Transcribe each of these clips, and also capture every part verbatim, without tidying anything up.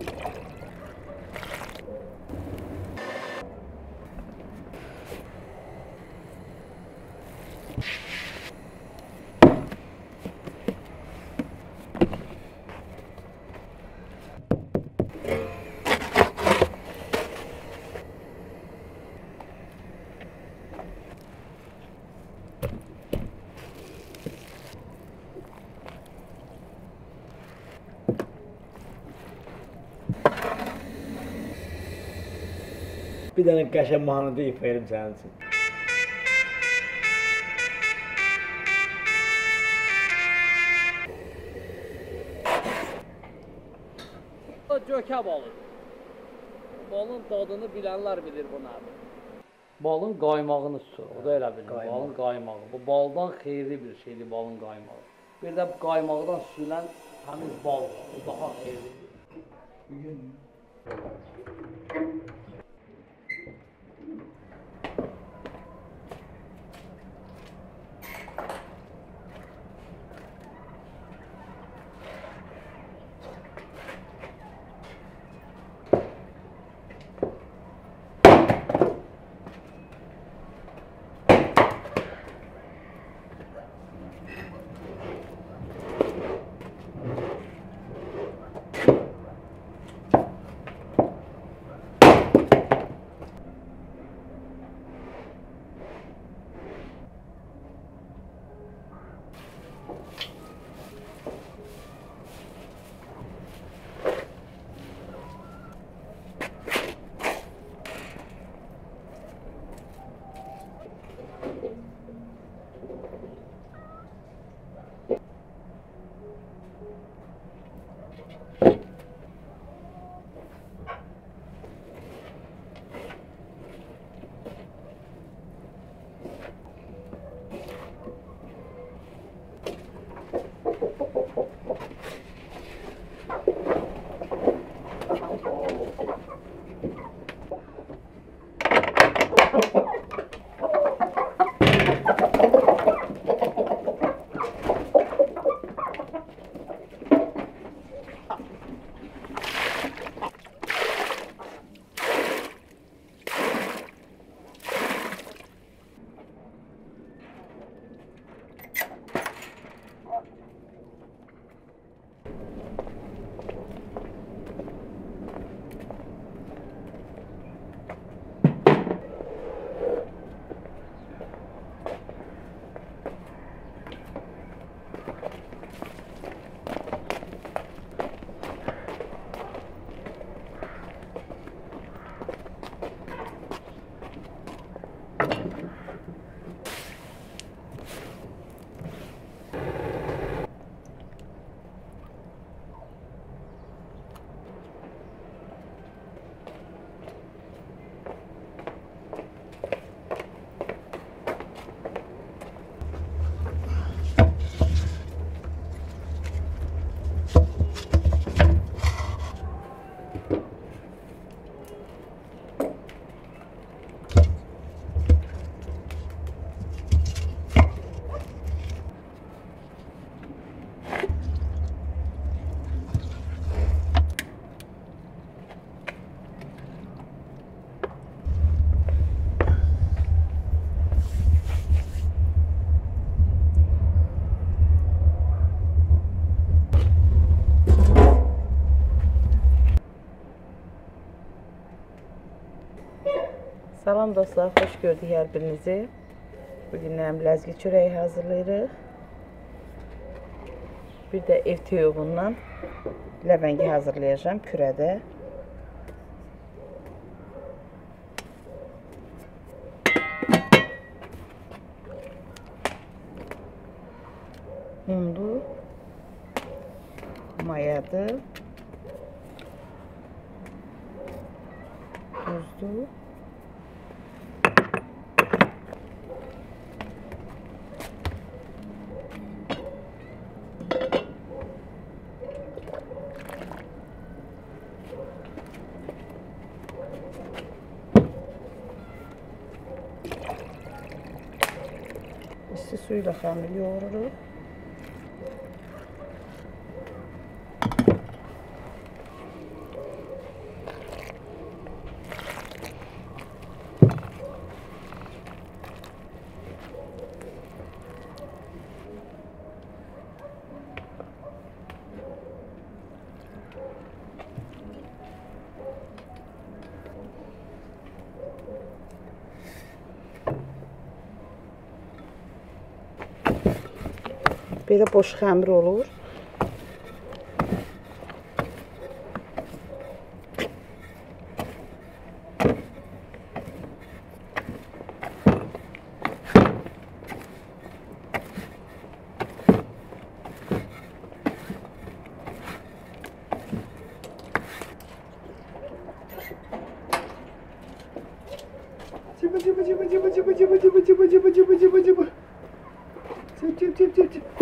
Bir dənə qəşəng mahnı deyib verim sənin üçün. Cökə balı. Balın dadını bilənlər bilir bu nədir. Balın qaymağını tutur, o da elə bilir. Balın qaymağı. Bu baldan xeyirli bir şeydir balın qaymağı. Bir də qaymaqdan süzülən həmin bal var, o daha xeyirlidir. Salam dostlar, xoş gördük hər birinizi. Bugün həm Lezgi çörəyi hazırlayırıq. Bir də ev toyuğundan Lavangi hazırlayacağım pürədə. Undu, mayadır, tuzlu. İsti suyla hamur yoğururuz. Belə boş xəmir olur. Cıbı cıbı cıbı cıbı cıbı cıbı cıbı cıbı cıbı cıbı cıbı cıbı. Cıp cıp cıp cıp cıp.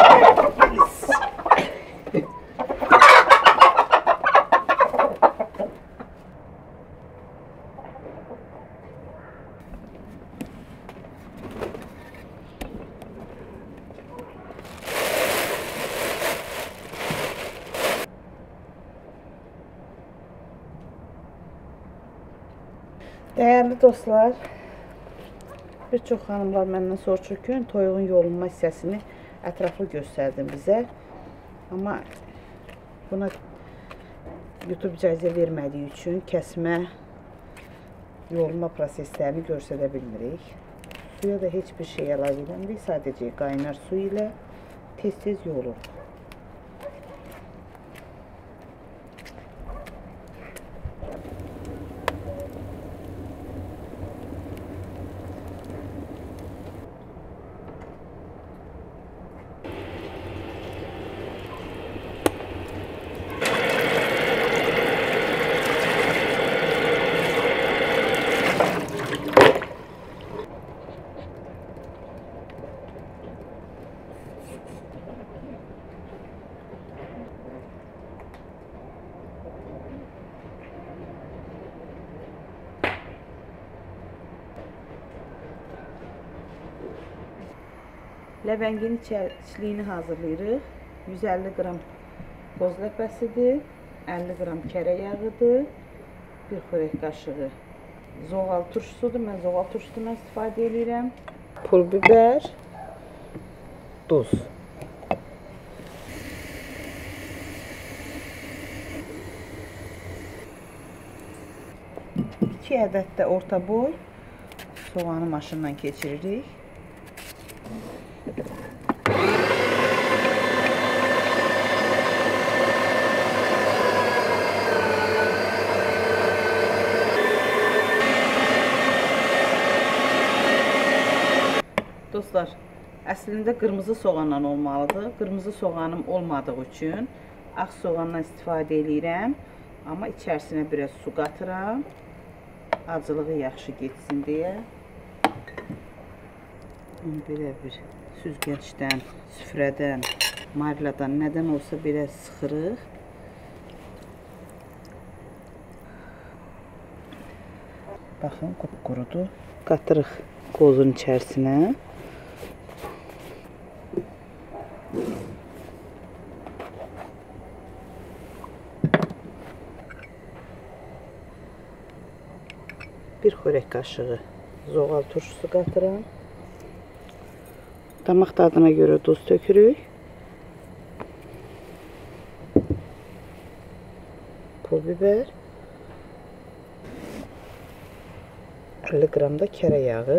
Dəyərli dostlar, bir çox xanımlar məndən soruşur ki, toyuğun yolunma hissəsini ətraflı göstərdim bizə. Amma buna YouTube icazə vermədiyi üçün kəsmə, yolunma proseslərini göstərə bilmirik. Suya da heç bir şey əlavə edilmir, sadəcə qaynar su ilə tez-tez yolur. Ləvəngin içliyini hazırlayırıq. yüz əlli qram qoz ləpəsidir, əlli qram kərə yağıdır, bir xörək qaşığı zoğal turşusudur. Mən zoğal turşusundan istifadə edirəm. Pul biber, duz. iki ədəd də orta boy soğanı maşından keçiririk. Dostlar, əslində qırmızı soğanla olmalıdır. Qırmızı soğanım olmadığı üçün ağ soğandan istifadə edirəm. Amma içərisinə biraz su qatıram. Acılığı yaxşı getsin deyə. Belə bir süzgəcdən, süfrədən, marladan, nədən olsa biraz sıxırıq. Baxın, qupqurudur. Qatırıq qozun içərisinə. Bir xörək qaşığı zoğal turşusu qatıram. Damaq dadına görə duz tökürük. Pul biber. əlli qram da kərə yağı.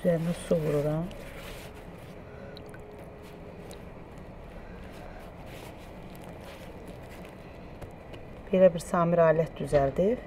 Üzərinə su vururam. Belə bir samir alət düzəldib.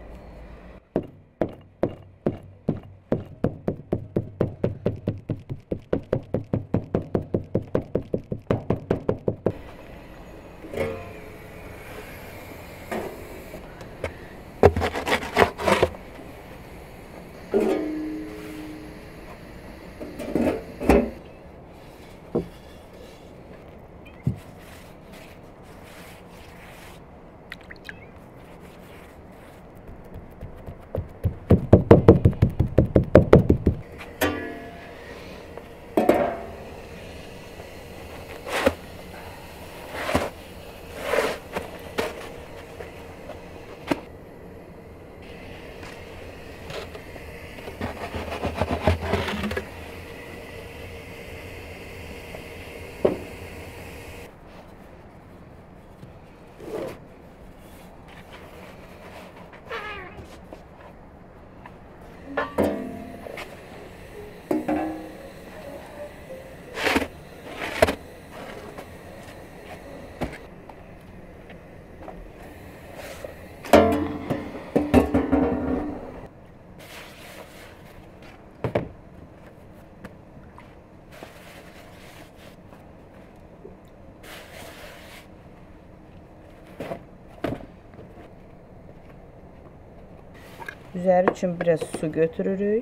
Üzəri üçün biraz su götürürük.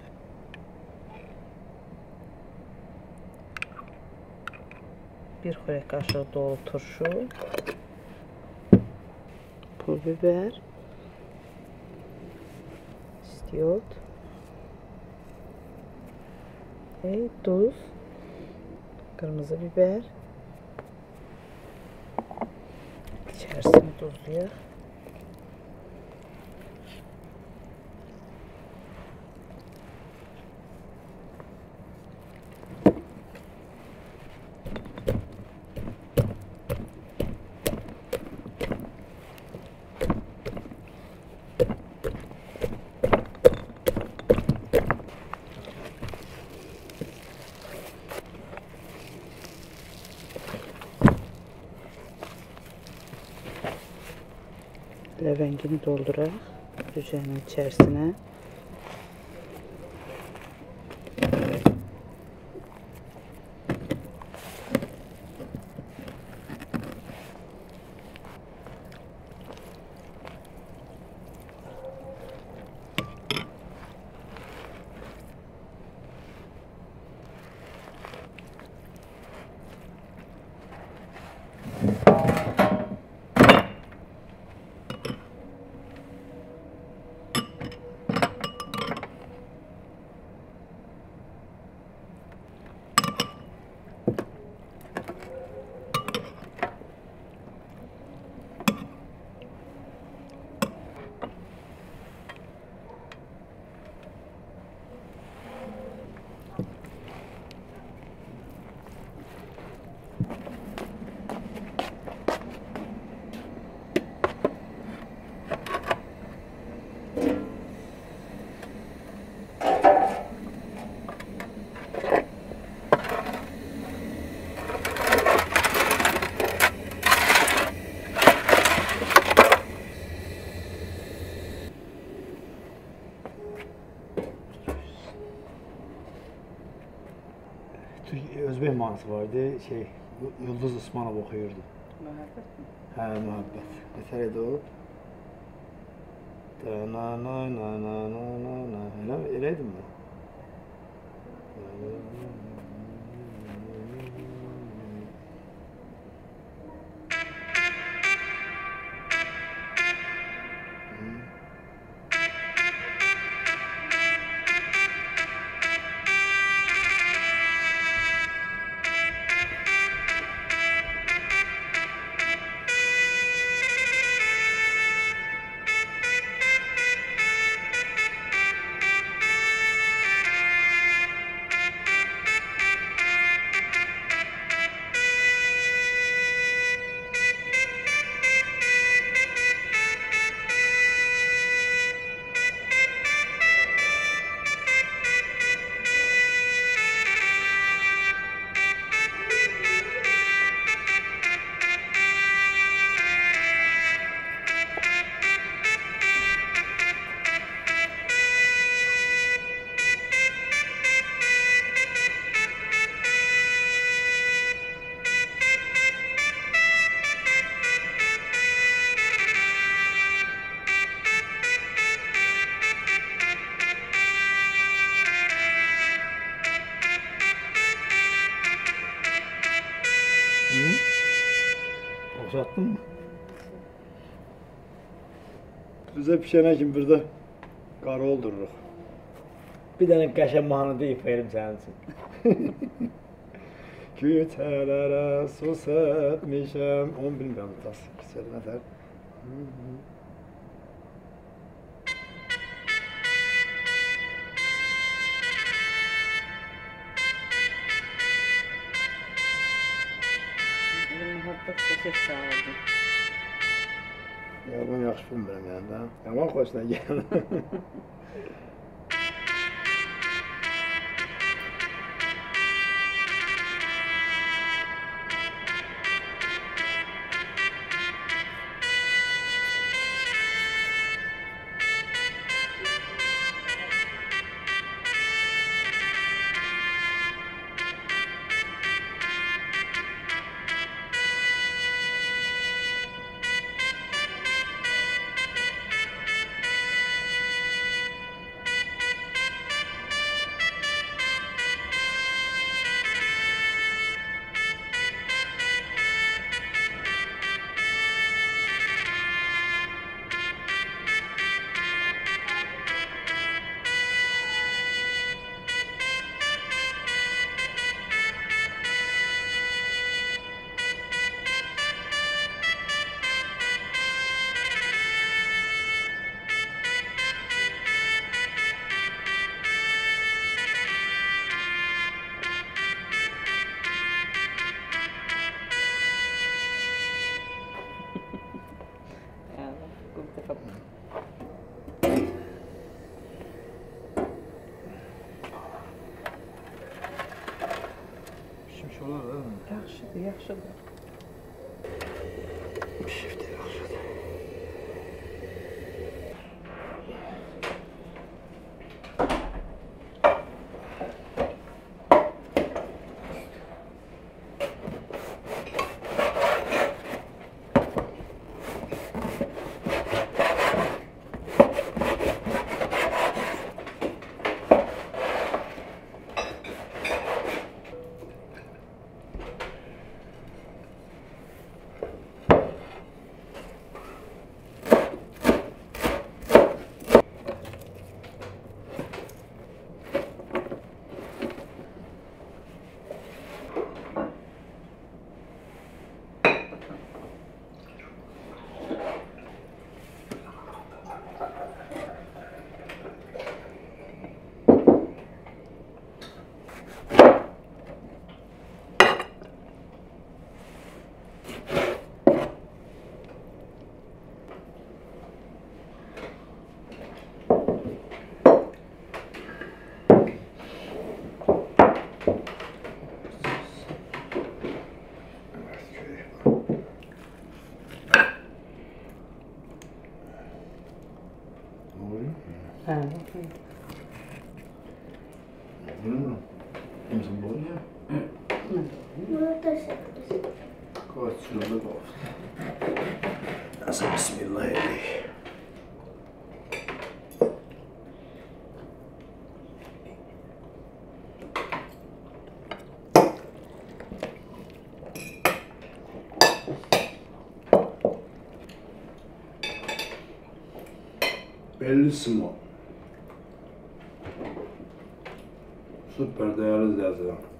Bir xörək qaşığı dolu turşu, pul biber, istiyot ve tuz, kırmızı biber. İçerisini tuzlayaq. Lavangini dolduraq düzənin içərisinə. Özbek mahnısı vardı, şey, Yıldız Osmanov oxuyurdu. Mühabbət mi? Hə, mühabbət. Nətər idi o? Da na na na na na na na. Elə, elə idi mi? Hı? Oxatdın mı? Bizə pişənə kimi burada qarı oldururuq. Bir dənə qəşəng mahnı deyib verim sənin üçün. Küçələrə su səpmişəm. Onu bilmirəm, tas küçəli nəfər. Mühabbət səs çağırdı. Ya bunu yaxşı bilmirəm yəni də. Yaman xoşuna gəlir. Pişmiş olar da. Yaxşıdır, yaxşıdır. Pişibdir, yaxşıdır. Hə. Bunu imzin bu ya? Bunu da seviyoruz. Koy şunu da. Nasıl bismillahirrahmanirrahim. Bellissimo. Süper değerli izleyiciler.